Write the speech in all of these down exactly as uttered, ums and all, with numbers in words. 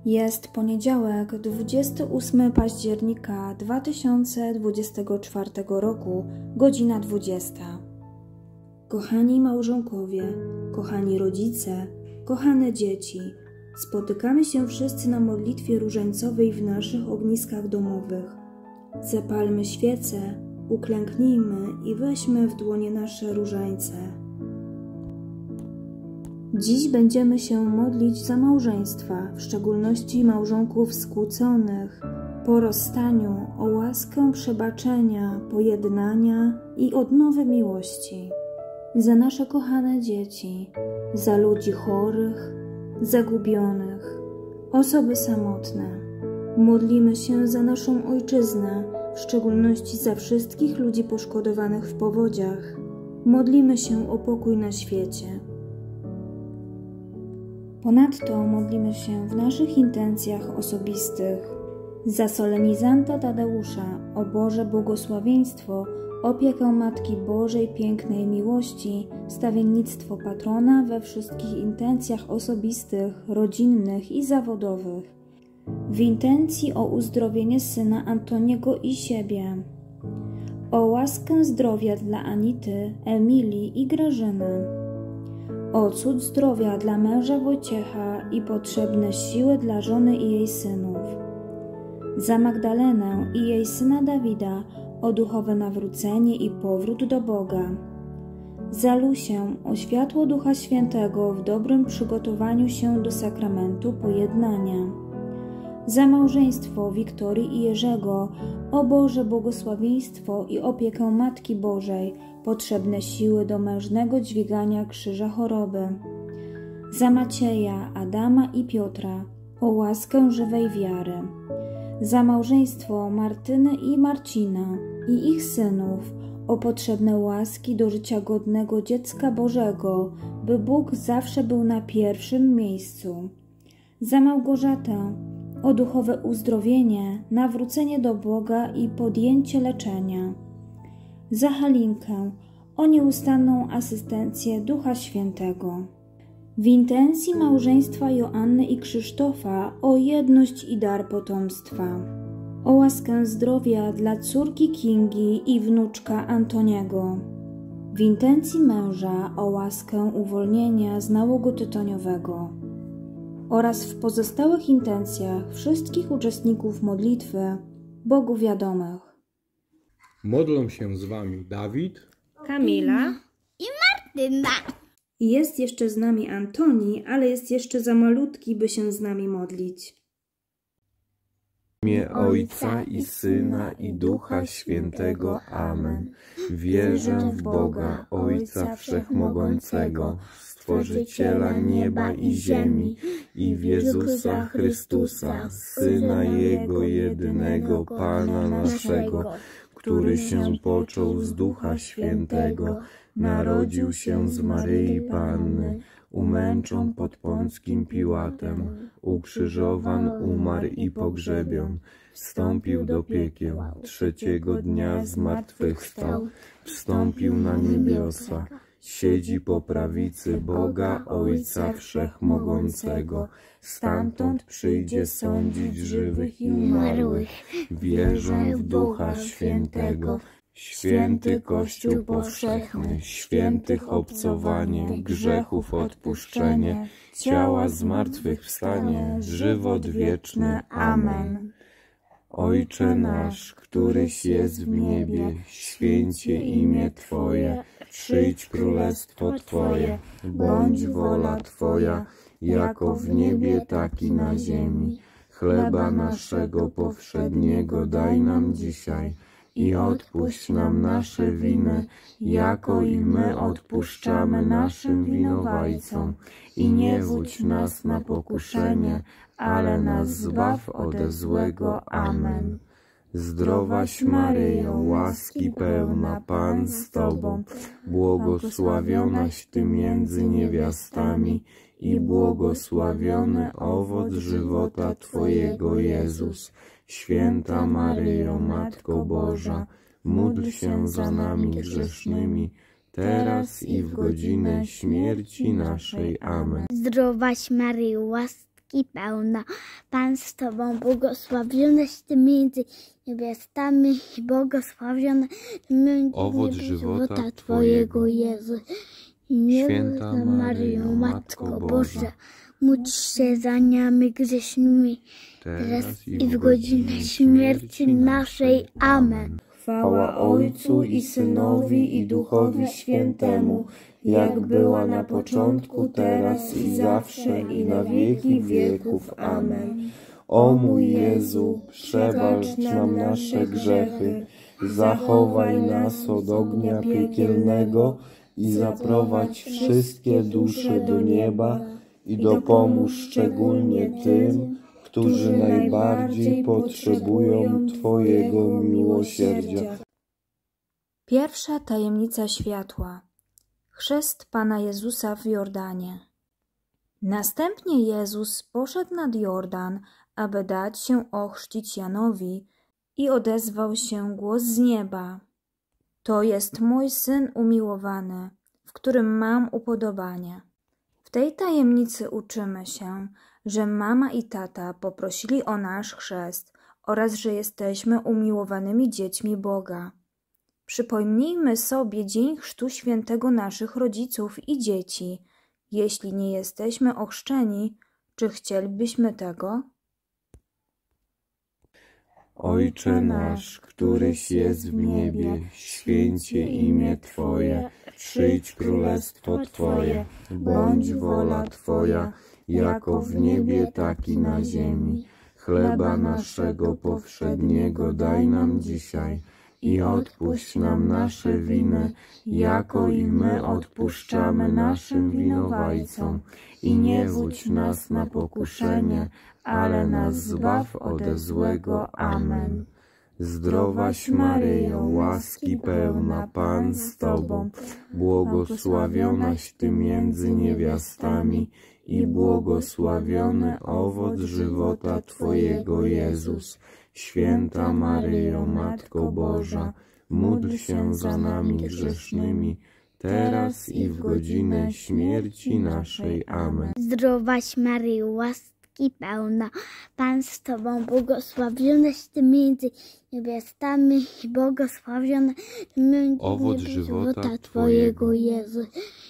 Jest poniedziałek, dwudziestego ósmego października dwa tysiące dwudziestego czwartego roku, godzina dwudziesta. Kochani małżonkowie, kochani rodzice, kochane dzieci, spotykamy się wszyscy na modlitwie różańcowej w naszych ogniskach domowych. Zapalmy świece, uklęknijmy i weźmy w dłonie nasze różańce. Dziś będziemy się modlić za małżeństwa, w szczególności małżonków skłóconych, po rozstaniu, o łaskę przebaczenia, pojednania i odnowy miłości. Za nasze kochane dzieci, za ludzi chorych, zagubionych, osoby samotne. Modlimy się za naszą ojczyznę, w szczególności za wszystkich ludzi poszkodowanych w powodziach. Modlimy się o pokój na świecie. Ponadto modlimy się w naszych intencjach osobistych za solenizanta Tadeusza, o Boże błogosławieństwo, opiekę Matki Bożej pięknej miłości, stawiennictwo patrona we wszystkich intencjach osobistych, rodzinnych i zawodowych. W intencji o uzdrowienie syna Antoniego i siebie, o łaskę zdrowia dla Anity, Emilii i Grażyny, o cud zdrowia dla męża Wojciecha i potrzebne siły dla żony i jej synów, za Magdalenę i jej syna Dawida, o duchowe nawrócenie i powrót do Boga, za Lusię, o światło Ducha Świętego w dobrym przygotowaniu się do sakramentu pojednania, za małżeństwo Wiktorii i Jerzego, o Boże błogosławieństwo i opiekę Matki Bożej, potrzebne siły do mężnego dźwigania krzyża choroby, za Macieja, Adama i Piotra, o łaskę żywej wiary, za małżeństwo Martyny i Marcina i ich synów, o potrzebne łaski do życia godnego dziecka Bożego, by Bóg zawsze był na pierwszym miejscu, za Małgorzatę, o duchowe uzdrowienie, nawrócenie do Boga i podjęcie leczenia, za Halinkę, o nieustanną asystencję Ducha Świętego. W intencji małżeństwa Joanny i Krzysztofa, o jedność i dar potomstwa, o łaskę zdrowia dla córki Kingi i wnuczka Antoniego. W intencji męża, o łaskę uwolnienia z nałogu tytoniowego. Oraz w pozostałych intencjach wszystkich uczestników modlitwy, Bogu wiadomych. Modlą się z wami Dawid, Kamila i Martyna. Jest jeszcze z nami Antoni, ale jest jeszcze za malutki, by się z nami modlić. W imię Ojca i Syna i Ducha Świętego. Amen. Wierzę w Boga, Ojca Wszechmogącego, Stworzyciela nieba i ziemi, i w Jezusa Chrystusa, Syna Jego jedynego, Pana naszego, który się począł z Ducha Świętego, narodził się z Maryi Panny, umęczon pod Pąckim Piłatem, ukrzyżowan, umarł i pogrzebion, wstąpił do piekieł, trzeciego dnia zmartwychwstał, wstąpił na niebiosa, siedzi po prawicy Boga Ojca Wszechmogącego, stamtąd przyjdzie sądzić żywych i umarłych. Wierzę w Ducha Świętego, święty Kościół powszechny, świętych obcowanie, grzechów odpuszczenie, ciała zmartwychwstanie, żywot wieczny. Amen. Ojcze nasz, któryś jest w niebie, święcie imię Twoje, przyjdź królestwo Twoje, bądź wola Twoja, jako w niebie, tak i na ziemi. Chleba naszego powszedniego daj nam dzisiaj i odpuść nam nasze winy, jako i my odpuszczamy naszym winowajcom. I nie wódź nas na pokuszenie, ale nas zbaw ode złego. Amen. Zdrowaś Maryjo, łaski pełna, Pan z Tobą, błogosławionaś Ty między niewiastami i błogosławiony owoc żywota Twojego, Jezus. Święta Maryjo, Matko Boża, módl się za nami grzesznymi, teraz i w godzinę śmierci naszej. Amen. Zdrowaś Maryjo, łaski łaski pełna, Pan z Tobą, błogosławionaś Ty między niewiastami i błogosławiona owoc żywota Twojego, Jezus. Święta Maryjo, Matko Boża, módl się za nami grzesznymi, teraz i w godzinę śmierci naszej. Amen. Chwała Ojcu i Synowi i Duchowi Świętemu, jak była na początku, teraz i zawsze, i na wieki wieków. Amen. O mój Jezu, przebacz nam nasze grzechy, zachowaj nas od ognia piekielnego i zaprowadź wszystkie dusze do nieba i dopomóż szczególnie tym, którzy najbardziej potrzebują Twojego miłosierdzia. Pierwsza tajemnica światła. Chrzest Pana Jezusa w Jordanie. Następnie Jezus poszedł nad Jordan, aby dać się ochrzcić Janowi, i odezwał się głos z nieba: To jest mój Syn umiłowany, w którym mam upodobanie. W tej tajemnicy uczymy się, że mama i tata poprosili o nasz chrzest oraz że jesteśmy umiłowanymi dziećmi Boga. Przypomnijmy sobie dzień chrztu świętego naszych rodziców i dzieci. Jeśli nie jesteśmy ochrzczeni, czy chcielibyśmy tego? Ojcze nasz, któryś jest w niebie, święcie imię Twoje, przyjdź królestwo Twoje, bądź wola Twoja, jako w niebie, tak i na ziemi. Chleba naszego powszedniego daj nam dzisiaj i odpuść nam nasze winy, jako i my odpuszczamy naszym winowajcom. I nie wódź nas na pokuszenie, ale nas zbaw ode złego. Amen. Zdrowaś Maryjo, łaski pełna, Pan z Tobą, błogosławionaś Ty między niewiastami i błogosławiony owoc żywota Twojego, Jezus. Święta Maryjo, Matko Boża, módl się za nami grzesznymi, teraz i w godzinę śmierci naszej. Amen. Zdrowaś Maryjo, łaski pełna, Pan z Tobą, błogosławionaś Ty między niewiastami i błogosławiona owoc żywota Twojego, Jezus.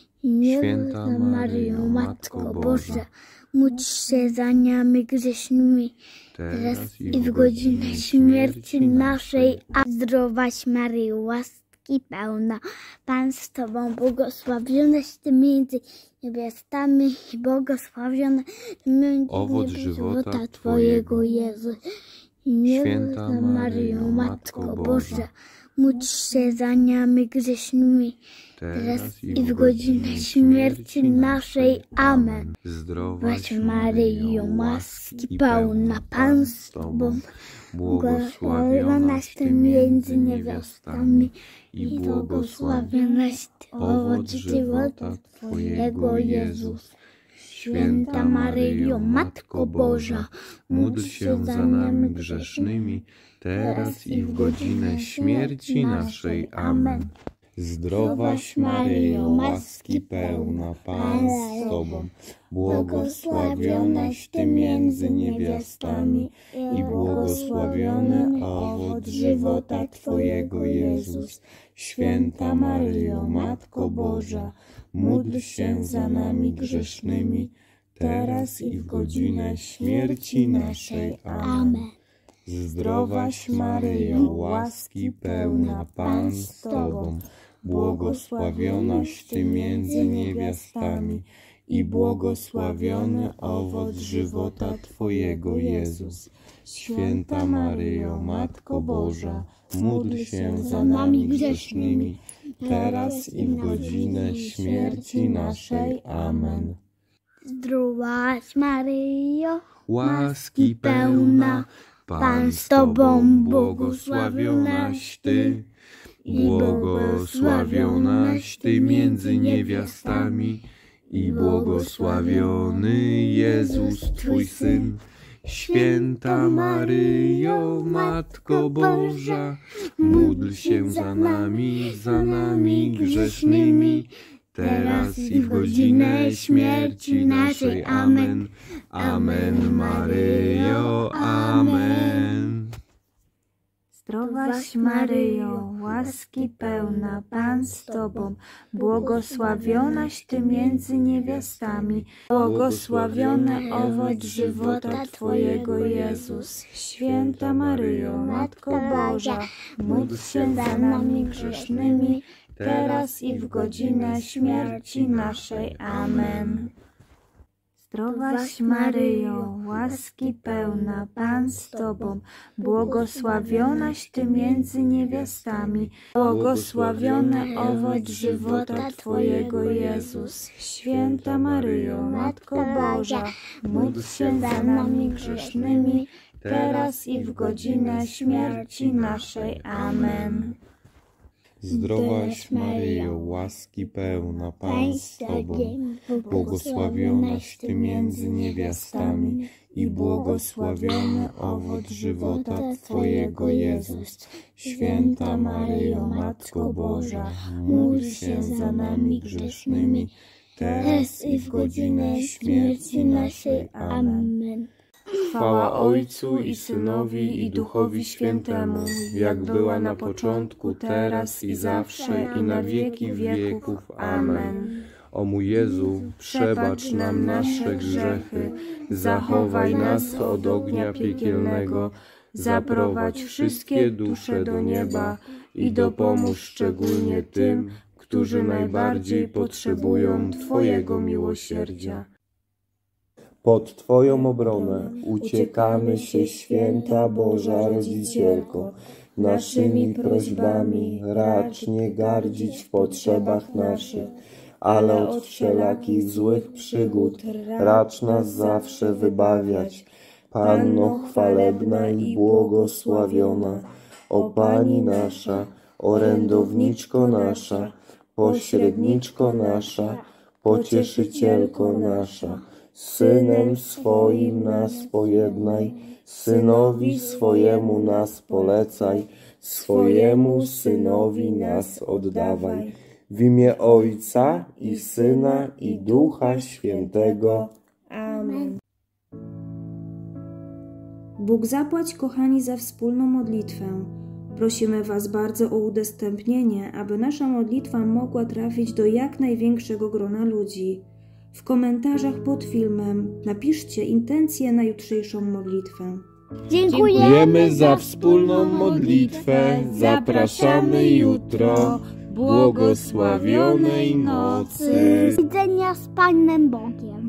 Święta Maryjo, Matko Boża, módl się za nami grzesznymi, teraz i w godzinę śmierci naszej. A zdrowaś Maryjo, łaski pełna, Pan z Tobą, błogosławionaś Ty między niewiastami i błogosławiona owoc żywota Twojego, Jezus. Święta Maryjo, Matko Boża, módl się za nami grzesznymi, teraz i w godzinę śmierci naszej. Amen. Zdrowaś Maryjo, łaski pełna, Pan z Tobą, błogosławionaś Ty między niewiastami i błogosławionaś Ty owoc żywota Twojego, Jezus. Święta Maryjo, Matko Boża, módl się za nami grzesznymi, teraz i w godzinę śmierci naszej. Amen. Zdrowaś Maryjo, łaski pełna, Pan z Tobą, błogosławionaś Ty między niewiastami i błogosławiony owoc żywota Twojego, Jezus. Święta Maryjo, Matko Boża, módl się za nami grzesznymi, teraz i w godzinę śmierci naszej. Amen. Zdrowaś Maryjo, łaski pełna, Pan z Tobą, błogosławionaś Ty między niewiastami i błogosławiony owoc żywota Twojego, Jezus. Święta Maryjo, Matko Boża, módl się za nami grzesznymi, teraz i w godzinę śmierci naszej. Amen. Zdrowaś Maryjo, łaski pełna, Pan z Tobą, błogosławionaś Ty, błogosławionaś Ty między niewiastami i błogosławiony Jezus Twój Syn. Święta Maryjo, Matko Boża, módl się za nami, za nami grzesznymi, teraz i w godzinę śmierci naszej. Amen. Amen Maryjo, amen. Zdrowaś Maryjo, łaski pełna, Pan z Tobą, błogosławionaś Ty między niewiastami, błogosławiony owoc żywota Twojego Jezus. Święta Maryjo, Matko Boża, módl się za nami grzesznymi, teraz i w godzinę śmierci naszej. Amen. Zdrowaś Maryjo, łaski pełna, Pan z Tobą, błogosławionaś Ty między niewiastami, błogosławiony owoc żywota Twojego Jezus. Święta Maryjo, Matko Boża, módl się za nami grzesznymi, teraz i w godzinę śmierci naszej. Amen. Zdrowaś Maryjo, łaski pełna, Pan z Tobą, błogosławionaś Ty między niewiastami i błogosławiony owoc żywota Twojego Jezus. Święta Maryjo, Matko Boża, módl się za nami grzesznymi, teraz i w godzinę śmierci naszej. Amen. Chwała Ojcu i Synowi i Duchowi Świętemu, jak była na początku, teraz i zawsze i na wieki wieków. Amen. O mój Jezu, przebacz nam nasze grzechy, zachowaj nas od ognia piekielnego, zaprowadź wszystkie dusze do nieba i dopomóż szczególnie tym, którzy najbardziej potrzebują Twojego miłosierdzia. Pod Twoją obronę uciekamy się, Święta Boża Rodzicielko. Naszymi prośbami racz nie gardzić w potrzebach naszych, ale od wszelakich złych przygód racz nas zawsze wybawiać. Panno chwalebna i błogosławiona, o Pani nasza, orędowniczko nasza, pośredniczko nasza, pocieszycielko nasza, Synem swoim nas pojednaj, Synowi swojemu nas polecaj, swojemu Synowi nas oddawaj. W imię Ojca i Syna i Ducha Świętego. Amen. Bóg zapłać, kochani, za wspólną modlitwę. Prosimy Was bardzo o udostępnienie, aby nasza modlitwa mogła trafić do jak największego grona ludzi. W komentarzach pod filmem napiszcie intencje na jutrzejszą modlitwę. Dziękujemy za wspólną modlitwę. Zapraszamy jutro. Błogosławionej nocy. Do widzenia z Panem Bogiem.